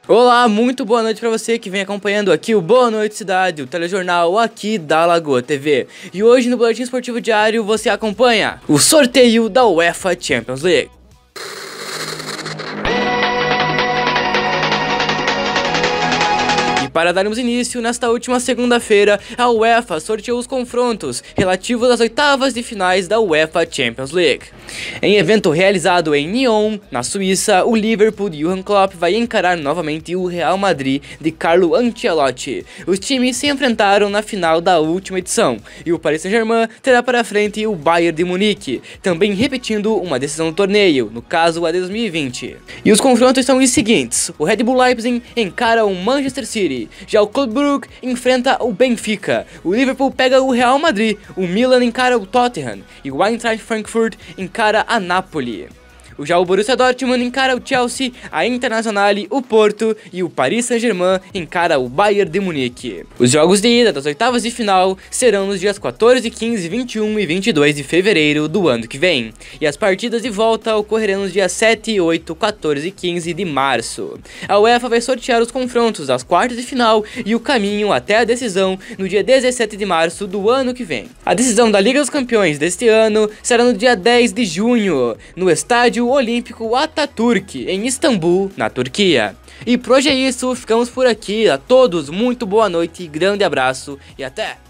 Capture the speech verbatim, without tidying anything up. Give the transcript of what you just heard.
Olá, muito boa noite pra você que vem acompanhando aqui o Boa Noite Cidade, o telejornal aqui da Lagoa T V. E hoje no Boletim Esportivo Diário você acompanha o sorteio da UEFA Champions League. Para darmos início, nesta última segunda-feira, a UEFA sorteou os confrontos relativos às oitavas de finais da UEFA Champions League. Em evento realizado em Nyon, na Suíça, o Liverpool de Jurgen Klopp vai encarar novamente o Real Madrid de Carlo Ancelotti. Os times se enfrentaram na final da última edição, e o Paris Saint-Germain terá para frente o Bayern de Munique, também repetindo uma decisão do torneio, no caso a de dois mil e vinte. E os confrontos são os seguintes: o Red Bull Leipzig encara o Manchester City, já o Club Brugge enfrenta o Benfica, o Liverpool pega o Real Madrid, o Milan encara o Tottenham e o Eintracht Frankfurt encara a Napoli. Já o Borussia Dortmund encara o Chelsea, a Internazionale, o Porto e o Paris Saint-Germain encara o Bayern de Munique. Os jogos de ida das oitavas de final serão nos dias quatorze, quinze, vinte e um e vinte e dois de fevereiro do ano que vem, e as partidas de volta ocorrerão nos dias sete, oito, quatorze e quinze de março. A UEFA vai sortear os confrontos das quartas de final e o caminho até a decisão no dia dezessete de março do ano que vem. A decisão da Liga dos Campeões deste ano será no dia dez de junho, no estádio Olímpico Atatürk, em Istambul, na Turquia. E por hoje é isso, ficamos por aqui. A todos, muito boa noite, grande abraço e até!